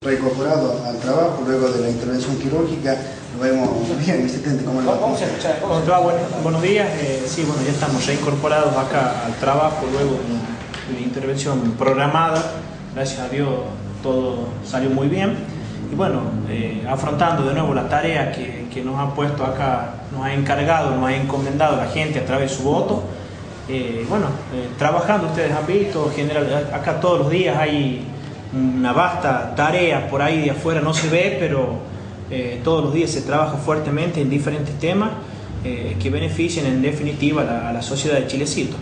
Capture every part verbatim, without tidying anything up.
Reincorporado al trabajo luego de la intervención quirúrgica. Lo vemos bien, asistente. ¿Cómo le va? Vamos a escuchar. ¿Cómo te va? Bueno, buenos días. Eh, sí, bueno, ya estamos reincorporados acá al trabajo luego de una intervención programada. Gracias a Dios todo salió muy bien. Y bueno, eh, afrontando de nuevo la tarea que, que nos ha puesto acá, nos ha encargado, nos ha encomendado la gente a través de su voto. Eh, bueno, eh, trabajando, ustedes han visto, general, acá todos los días hay una vasta tarea por ahí de afuera, no se ve, pero eh, todos los días se trabaja fuertemente en diferentes temas eh, que beneficien en definitiva a la, a la sociedad de Chilecito.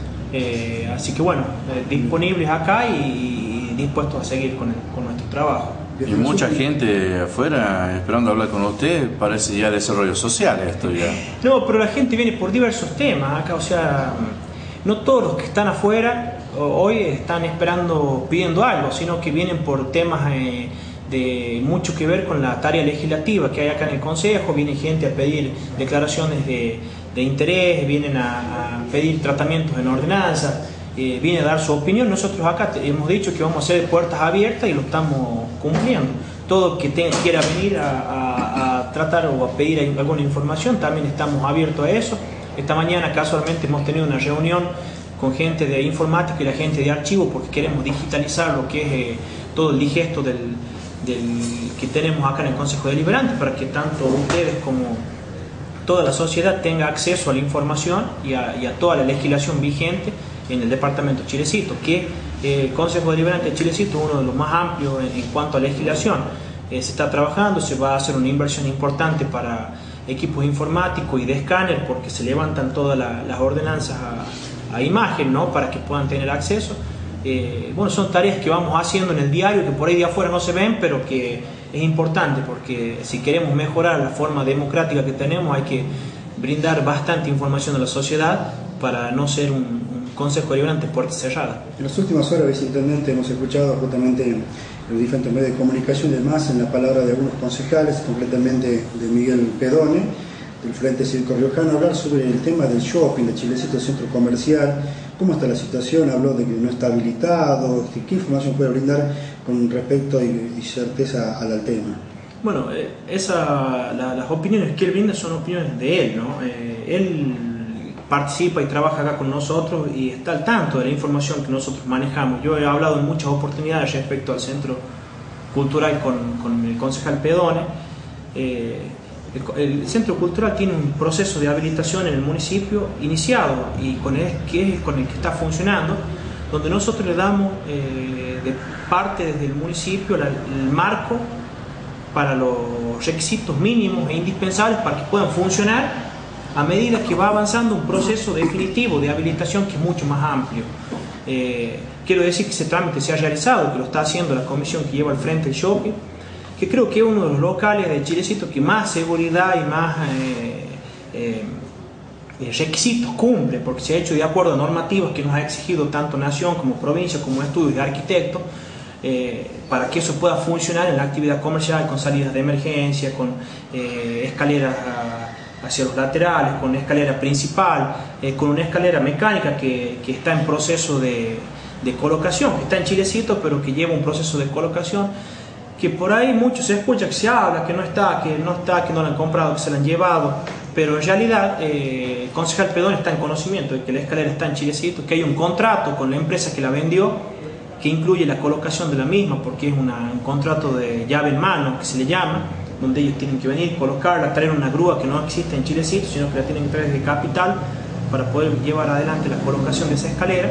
Eh, así que bueno, eh, disponibles acá y, y dispuestos a seguir con, el, con nuestro trabajo. Y mucha gente afuera esperando hablar con usted, parece ya desarrollo social esto ya. No, pero la gente viene por diversos temas acá, o sea, no todos los que están afuera hoy están esperando, pidiendo algo, sino que vienen por temas eh, de mucho que ver con la tarea legislativa que hay acá en el Consejo. Viene gente a pedir declaraciones de, de interés, vienen a, a pedir tratamientos en ordenanza, eh, vienen a dar su opinión. Nosotros acá te, hemos dicho que vamos a hacer puertas abiertas y lo estamos cumpliendo. Todo que te, quiera venir a, a, a tratar o a pedir alguna información, también estamos abiertos a eso. Esta mañana casualmente hemos tenido una reunión con gente de informática y la gente de archivos, porque queremos digitalizar lo que es eh, todo el digesto del, del, que tenemos acá en el Consejo Deliberante, para que tanto ustedes como toda la sociedad tenga acceso a la información y a, y a toda la legislación vigente en el departamento de Chilecito, que eh, el Consejo Deliberante de Chilecito es uno de los más amplios en, en cuanto a legislación. Eh, se está trabajando, se va a hacer una inversión importante para equipos informáticos y de escáner, porque se levantan todas la, las ordenanzas a a imagen, ¿no? Para que puedan tener acceso. Eh, bueno, son tareas que vamos haciendo en el diario, que por ahí de afuera no se ven, pero que es importante, porque si queremos mejorar la forma democrática que tenemos, hay que brindar bastante información a la sociedad para no ser un, un consejo deliberante puerta cerrada. En las últimas horas, viceintendente, hemos escuchado justamente en los diferentes medios de comunicación y demás en la palabra de algunos concejales, concretamente de Miguel Pedone, del Frente Cívico Riojano, hablar sobre el tema del shopping de Chilecito, centro comercial. ¿Cómo está la situación? Habló de que no está habilitado. ¿Qué información puede brindar con respecto y, y certeza al, al tema? Bueno, eh, esa, la, las opiniones que él brinda son opiniones de él, ¿no? Eh, él participa y trabaja acá con nosotros y está al tanto de la información que nosotros manejamos. Yo he hablado en muchas oportunidades respecto al centro cultural con, con el concejal Pedone. Eh, El, el centro cultural tiene un proceso de habilitación en el municipio iniciado y con el que es con el que está funcionando, donde nosotros le damos eh, de parte desde el municipio la, el marco para los requisitos mínimos e indispensables para que puedan funcionar a medida que va avanzando un proceso definitivo de habilitación que es mucho más amplio. Eh, quiero decir que ese trámite se ha realizado, que lo está haciendo la comisión que lleva al frente el shopping, que creo que es uno de los locales de Chilecito que más seguridad y más eh, eh, requisitos cumple, porque se ha hecho de acuerdo a normativas que nos ha exigido tanto Nación como provincia como estudios de arquitectos, eh, para que eso pueda funcionar en la actividad comercial, con salidas de emergencia, con eh, escaleras a, hacia los laterales, con escalera principal, eh, con una escalera mecánica que, que está en proceso de, de colocación, que está en Chilecito pero que lleva un proceso de colocación, que por ahí mucho se escucha que se habla, que no está, que no está, que no la han comprado, que se la han llevado, pero en realidad eh, el concejal Pedone está en conocimiento de que la escalera está en Chilecito, que hay un contrato con la empresa que la vendió, que incluye la colocación de la misma, porque es una, un contrato de llave en mano, que se le llama, donde ellos tienen que venir, colocarla, traer una grúa que no existe en Chilecito, sino que la tienen que traer de capital para poder llevar adelante la colocación de esa escalera.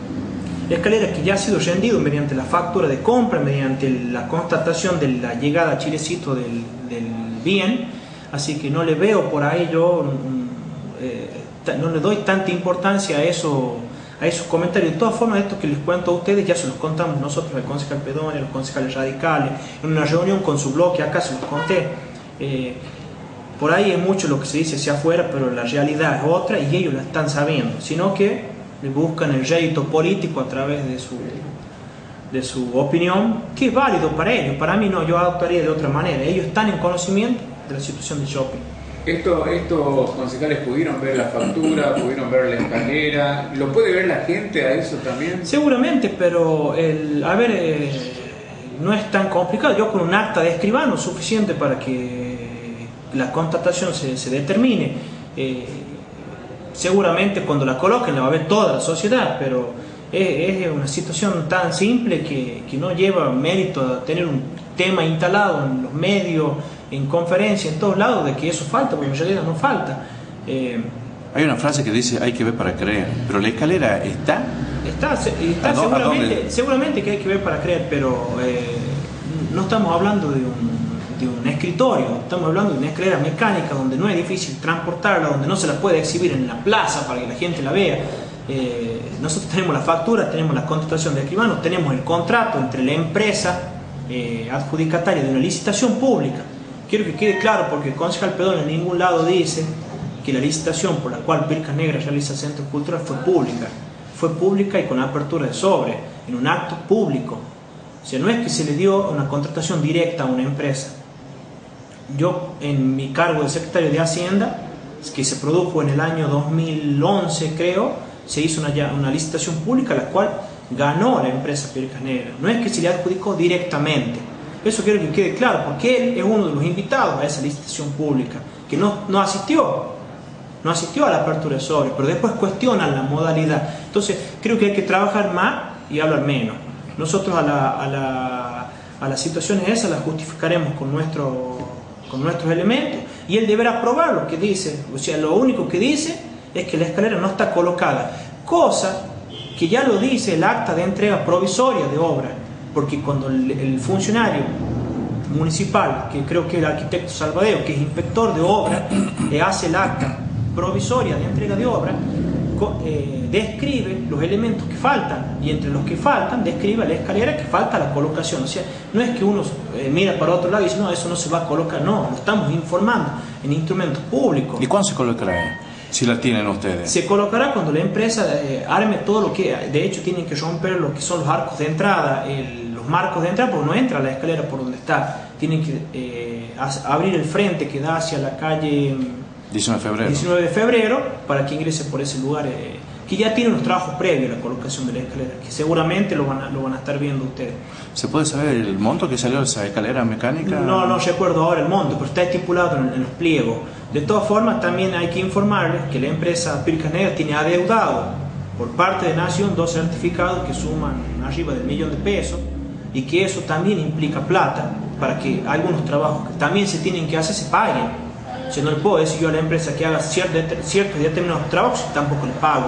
La escalera que ya ha sido rendido mediante la factura de compra, mediante la constatación de la llegada a Chilecito del, del bien, así que no le veo por ahí yo, eh, no le doy tanta importancia a eso, a esos comentarios. De todas formas, esto que les cuento a ustedes ya se los contamos nosotros, el concejal Pedone, los concejales radicales, en una reunión con su bloque acá se los conté. Eh, por ahí es mucho lo que se dice hacia afuera, pero la realidad es otra y ellos la están sabiendo, sino que buscan el rédito político a través de su, de su opinión, que es válido para ellos. Para mí no, yo actuaría de otra manera. Ellos están en conocimiento de la situación del shopping. Esto, estos concejales pudieron ver la factura, pudieron ver la escalera. ¿Lo puede ver la gente a eso también? Seguramente, pero el, a ver, eh, no es tan complicado. Yo con un acta de escribano suficiente para que la contratación se, se determine. Eh, seguramente cuando la coloquen la va a ver toda la sociedad, pero es, es una situación tan simple que, que no lleva mérito a tener un tema instalado en los medios, en conferencias, en todos lados, de que eso falta, porque en realidad no falta. Eh, Hay una frase que dice hay que ver para creer, pero la escalera está. Está, está ¿A dónde? seguramente, seguramente que hay que ver para creer, pero eh, no estamos hablando de un, de un escritorio, estamos hablando de una escalera mecánica donde no es difícil transportarla, donde no se la puede exhibir en la plaza para que la gente la vea. Eh, nosotros tenemos la factura, tenemos la contratación de escribano, tenemos el contrato entre la empresa eh, adjudicataria de una licitación pública. Quiero que quede claro, porque el concejal Pedón en ningún lado dice que la licitación por la cual Pircas Negras realiza el Centro Cultural fue pública. Fue pública y con apertura de sobre, en un acto público. O sea, no es que se le dio una contratación directa a una empresa. Yo, en mi cargo de secretario de Hacienda, que se produjo en el año dos mil once, creo, se hizo una, una licitación pública, la cual ganó la empresa Pircas Negras. No es que se le adjudicó directamente. Eso quiero que quede claro, porque él es uno de los invitados a esa licitación pública, que no, no asistió. No asistió a la apertura de sobre, pero después cuestionan la modalidad. Entonces, creo que hay que trabajar más y hablar menos. Nosotros a, la, a, la, a las situaciones esas las justificaremos con, nuestro, con nuestros elementos, y él deberá probar lo que dice. O sea, lo único que dice es que la escalera no está colocada, cosa que ya lo dice el acta de entrega provisoria de obra, porque cuando el, el funcionario municipal, que creo que es el arquitecto Salvadeo, que es inspector de obra, le hace el acta provisoria de entrega de obra, eh, describe los elementos que faltan, y entre los que faltan describe la escalera que falta la colocación. O sea, no es que uno eh, mira para otro lado y dice, no, eso no se va a colocar, no, lo estamos informando en instrumentos públicos. ¿Y cuándo se colocará? Si la tienen ustedes. Se colocará cuando la empresa eh, arme todo lo que, de hecho tienen que romper lo que son los arcos de entrada, el, los marcos de entrada, porque no entra la escalera por donde está, tienen que eh, abrir el frente que da hacia la calle diecinueve de febrero. diecinueve de febrero, para que ingrese por ese lugar, eh, que ya tiene unos trabajos previos a la colocación de la escalera, que seguramente lo van a, lo van a estar viendo ustedes. ¿Se puede saber el monto que salió de esa escalera mecánica? No, no recuerdo ahora el monto, pero está estipulado en, en los pliegos. De todas formas, también hay que informarles que la empresa Pircas Negras tiene adeudado por parte de Nación dos certificados que suman arriba del millón de pesos, y que eso también implica plata para que algunos trabajos que también se tienen que hacer se paguen. O sea, no le puedo decir yo a la empresa que haga ciertos y determinados trabajos y tampoco le pago.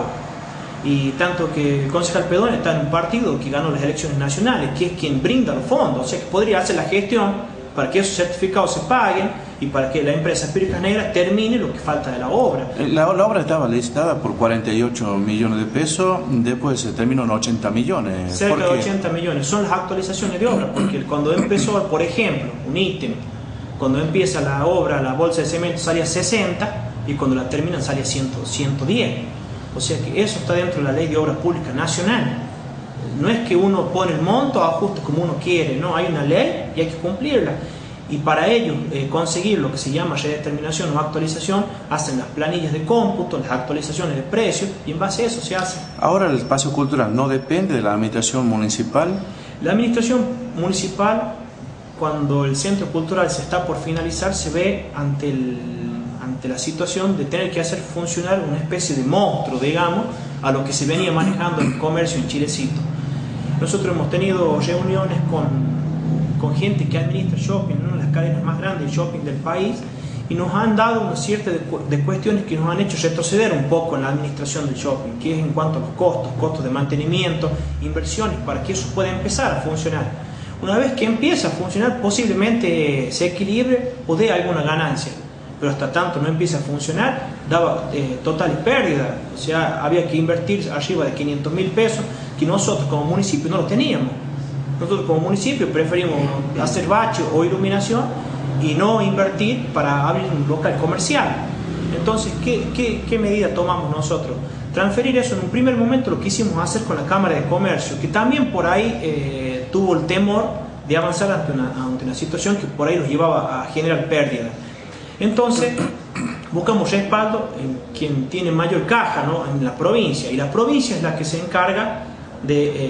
Y tanto que el concejal Pedón está en un partido que ganó las elecciones nacionales, que es quien brinda los fondos, o sea que podría hacer la gestión para que esos certificados se paguen y para que la empresa Pircas Negras termine lo que falta de la obra. La, la obra estaba licitada por cuarenta y ocho millones de pesos, después se terminó en ochenta millones. Cerca de ochenta millones, son las actualizaciones de obra, porque cuando empezó, por ejemplo, un ítem, cuando empieza la obra, la bolsa de cemento sale a sesenta, y cuando la terminan sale a cien, ciento diez. O sea que eso está dentro de la Ley de Obras Públicas Nacional. No es que uno pone el monto, ajuste como uno quiere, no, hay una ley y hay que cumplirla. Y para ello, eh, conseguir lo que se llama redeterminación o actualización, hacen las planillas de cómputo, las actualizaciones de precios, y en base a eso se hace. Ahora el espacio cultural no depende de la administración municipal. La administración municipal, cuando el centro cultural se está por finalizar, se ve ante, el, ante la situación de tener que hacer funcionar una especie de monstruo, digamos, a lo que se venía manejando el comercio en Chilecito. Nosotros hemos tenido reuniones con, con gente que administra shopping, una de las cadenas más grandes de shopping del país, y nos han dado una cierta de, de cuestiones que nos han hecho retroceder un poco en la administración del shopping, que es en cuanto a los costos, costos de mantenimiento, inversiones, para que eso pueda empezar a funcionar. Una vez que empieza a funcionar, posiblemente se equilibre o dé alguna ganancia, pero hasta tanto no empieza a funcionar, daba eh, totales pérdidas. O sea, había que invertir arriba de quinientos mil pesos, que nosotros como municipio no lo teníamos. Nosotros como municipio preferimos hacer bache o iluminación y no invertir para abrir un local comercial. Entonces, ¿qué, qué, qué medida tomamos nosotros? Transferir eso en un primer momento, lo quisimos hacer con la Cámara de Comercio, que también por ahí eh, tuvo el temor de avanzar ante una, ante una situación que por ahí los llevaba a generar pérdidas. Entonces, buscamos respaldo en quien tiene mayor caja, ¿no?, en la provincia, y la provincia es la que se encarga de, eh,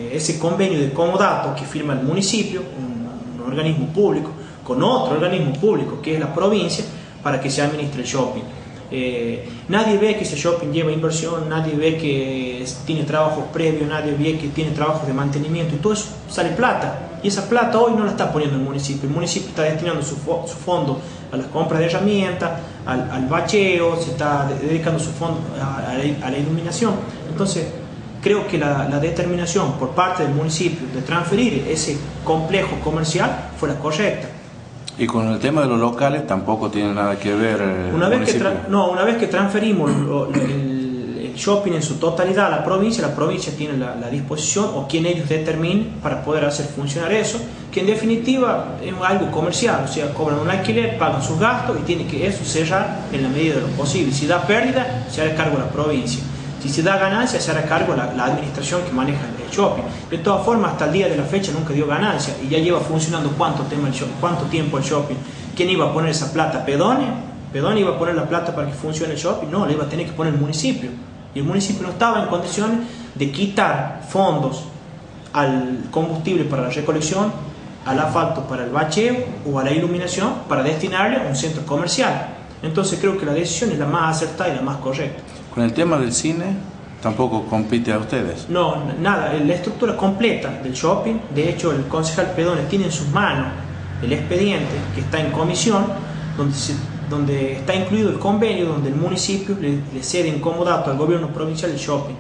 eh, ese convenio de comodato que firma el municipio, un, un organismo público, con otro organismo público que es la provincia, para que se administre el shopping. Eh, nadie ve que ese shopping lleva inversión, nadie ve que tiene trabajos previos, nadie ve que tiene trabajos de mantenimiento, y todo eso sale plata, y esa plata hoy no la está poniendo el municipio. El municipio está destinando su, fo su fondo a las compras de herramientas, al, al bacheo, se está de dedicando su fondo a, a, la, a la iluminación. Entonces creo que la, la determinación por parte del municipio de transferir ese complejo comercial fue la correcta. Y con el tema de los locales tampoco tiene nada que ver el una vez municipio. que no, una vez que transferimos lo, el, el shopping en su totalidad a la provincia, la provincia tiene la, la disposición, o quien ellos determinen, para poder hacer funcionar eso, que en definitiva es algo comercial, o sea, cobran un alquiler, pagan sus gastos y tiene que eso cerrar en la medida de lo posible. Si da pérdida, se hará cargo la provincia. Si se da ganancia, se hará cargo la, la administración que maneja el shopping. De todas formas, hasta el día de la fecha nunca dio ganancia, y ya lleva funcionando cuánto, tema el shopping, cuánto tiempo el shopping. ¿Quién iba a poner esa plata? ¿Pedone? ¿Pedone iba a poner la plata para que funcione el shopping? No, la iba a tener que poner el municipio. Y el municipio no estaba en condiciones de quitar fondos al combustible para la recolección, al asfalto para el bacheo o a la iluminación para destinarle a un centro comercial. Entonces creo que la decisión es la más acertada y la más correcta. Con el tema del cine, tampoco compite a ustedes. No, nada, la estructura completa del shopping, de hecho el concejal Pedone tiene en sus manos el expediente que está en comisión, donde, se, donde está incluido el convenio, donde el municipio le, le cede en comodato al gobierno provincial el shopping.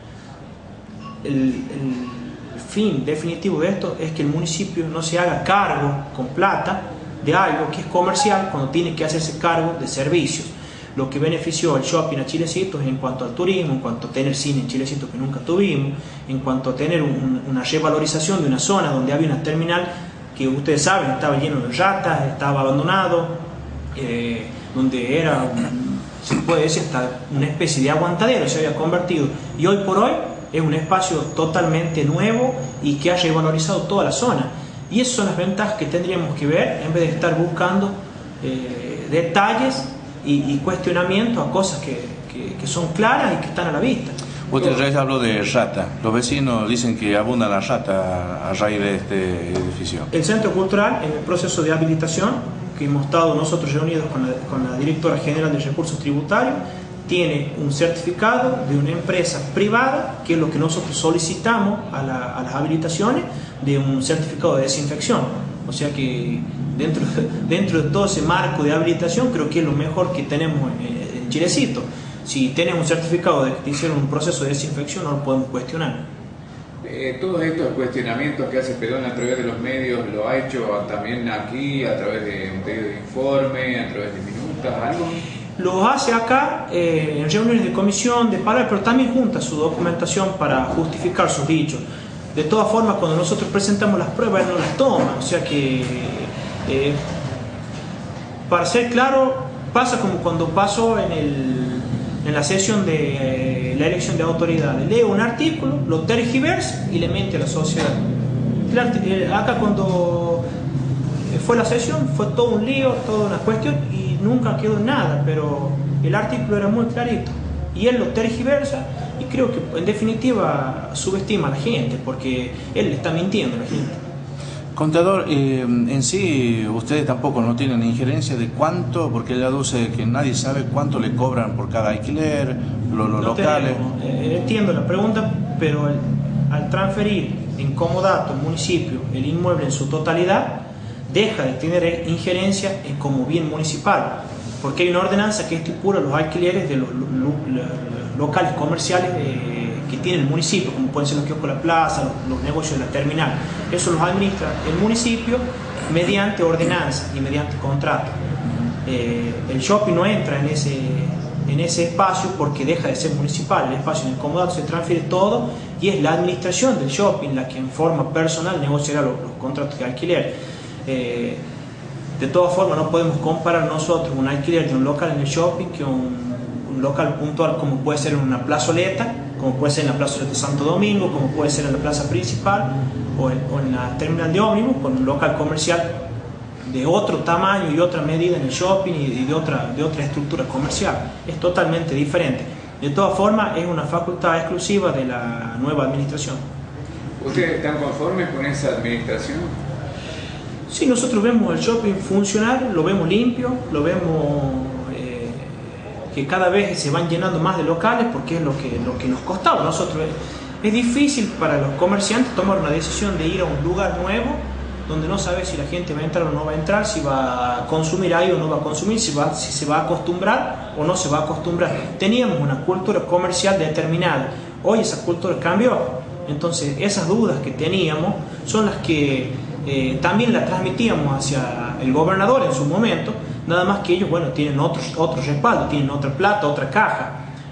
El, el fin definitivo de esto es que el municipio no se haga cargo con plata de algo que es comercial cuando tiene que hacerse cargo de servicios. Lo que benefició al shopping a Chilecitos en cuanto al turismo, en cuanto a tener cine en Chilecitos que nunca tuvimos, en cuanto a tener un, una revalorización de una zona donde había una terminal que ustedes saben estaba lleno de ratas, estaba abandonado, eh, donde era, un, se puede decir, hasta una especie de aguantadero se había convertido, y hoy por hoy es un espacio totalmente nuevo y que ha revalorizado toda la zona. Y esas son las ventajas que tendríamos que ver en vez de estar buscando eh, detalles y, y cuestionamientos a cosas que, que, que son claras y que están a la vista. Usted ya habló de rata. Los vecinos dicen que abundan las ratas a raíz de este edificio. El Centro Cultural, en el proceso de habilitación, que hemos estado nosotros reunidos con la, con la Directora General de Recursos Tributarios, tiene un certificado de una empresa privada, que es lo que nosotros solicitamos a, la, a las habilitaciones, de un certificado de desinfección. O sea que dentro, dentro de todo ese marco de habilitación, creo que es lo mejor que tenemos en, en Chilecito. Si tienen un certificado de que hicieron un proceso de desinfección, no lo podemos cuestionar. Eh, todos estos cuestionamientos que hace Pedone a través de los medios, ¿lo ha hecho también aquí a través de un pedido de informe, a través de minutas, algo? Lo hace acá eh, en reuniones de comisión, de palabra, pero también junta su documentación para justificar sus dichos. De todas formas, cuando nosotros presentamos las pruebas, él no las toma. O sea que, eh, para ser claro, pasa como cuando pasó en, el, en la sesión de eh, la elección de autoridades. Lee un artículo, lo tergiversa y le miente a la sociedad. El, acá cuando fue la sesión, fue todo un lío, toda una cuestión, y nunca quedó en nada, pero el artículo era muy clarito. Y él lo tergiversa y creo que en definitiva subestima a la gente, porque él le está mintiendo a la gente. Contador, eh, en sí ustedes tampoco no tienen injerencia de cuánto, porque él aduce que nadie sabe cuánto le cobran por cada alquiler, los, los no locales. Eh, entiendo la pregunta, pero al, al transferir en comodato al municipio el inmueble en su totalidad, deja de tener injerencia en como bien municipal, porque hay una ordenanza que estipula los alquileres de los, los, los locales comerciales eh, que tiene el municipio, como pueden ser los kioscos de la plaza, los, los negocios de la terminal. Eso los administra el municipio mediante ordenanza y mediante contrato. Eh, el shopping no entra en ese, en ese espacio porque deja de ser municipal. El espacio en el comodato se transfiere todo y es la administración del shopping la que en forma personal negociará los, los contratos de alquiler. Eh, de todas formas, no podemos comparar nosotros un alquiler de un local en el shopping que un, un local puntual, como puede ser en una plazoleta, como puede ser en la plazoleta de Santo Domingo, como puede ser en la plaza principal o en, o en la terminal de ómnibus, con un local comercial de otro tamaño y otra medida en el shopping y de otra, de otra estructura comercial. Es totalmente diferente. De todas formas, es una facultad exclusiva de la nueva administración. ¿Ustedes están conformes con esa administración? Sí, nosotros vemos el shopping funcionar, lo vemos limpio, lo vemos eh, que cada vez se van llenando más de locales porque es lo que, lo que nos costaba. Nosotros, es difícil para los comerciantes tomar una decisión de ir a un lugar nuevo donde no sabe si la gente va a entrar o no va a entrar, si va a consumir ahí o no va a consumir, si, va, si se va a acostumbrar o no se va a acostumbrar. Teníamos una cultura comercial determinada, hoy esa cultura cambió, entonces esas dudas que teníamos son las que eh, también las transmitíamos hacia el gobernador en su momento, nada más que ellos, bueno, tienen otros, otro respaldo, tienen otra plata, otra caja,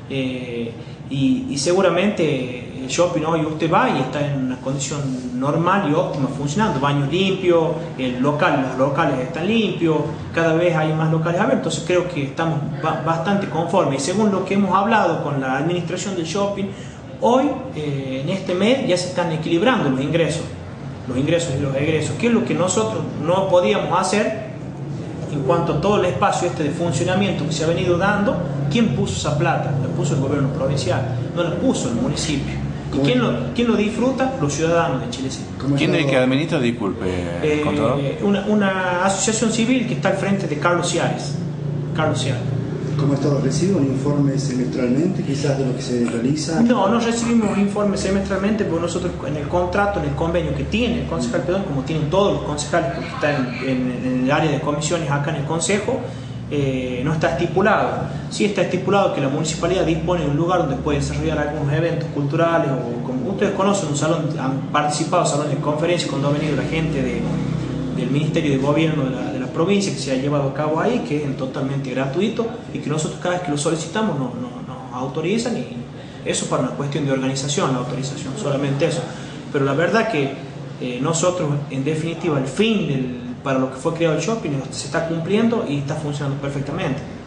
eh, y, y seguramente el shopping hoy usted va y está en una condición normal y óptima funcionando, baños limpios, el local, los locales están limpios, cada vez hay más locales abiertos, entonces creo que estamos ba bastante conformes. Y según lo que hemos hablado con la administración del shopping, hoy eh, en este mes ya se están equilibrando los ingresos, los ingresos y los egresos, que es lo que nosotros no podíamos hacer en cuanto a todo el espacio este de funcionamiento que se ha venido dando. ¿Quién puso esa plata? La puso el gobierno provincial, no la puso el municipio. ¿Y quién lo, quién lo disfruta? Los ciudadanos de Chilecito. ¿Quién es el que administra? Disculpe, eh, contador. Una, una asociación civil que está al frente de Carlos Ciares. Carlos Ciares. ¿Cómo Estado recibe un informe semestralmente, quizás de lo que se realiza? No, no recibimos informes semestralmente porque nosotros en el contrato, en el convenio que tiene el concejal Pedón, como tienen todos los concejales, porque está en, en, en el área de comisiones acá en el consejo, eh, no está estipulado. Sí está estipulado que la municipalidad dispone de un lugar donde puede desarrollar algunos eventos culturales, o como ustedes conocen, un salón, han participado en salones de conferencias cuando ha venido la gente de, del Ministerio de Gobierno de la, de la provincia, que se ha llevado a cabo ahí, que es totalmente gratuito y que nosotros cada vez que lo solicitamos nos no, no autorizan, y eso para una cuestión de organización, la autorización, solamente eso. Pero la verdad que eh, nosotros, en definitiva, el fin del, para lo que fue creado el shopping se está cumpliendo y está funcionando perfectamente.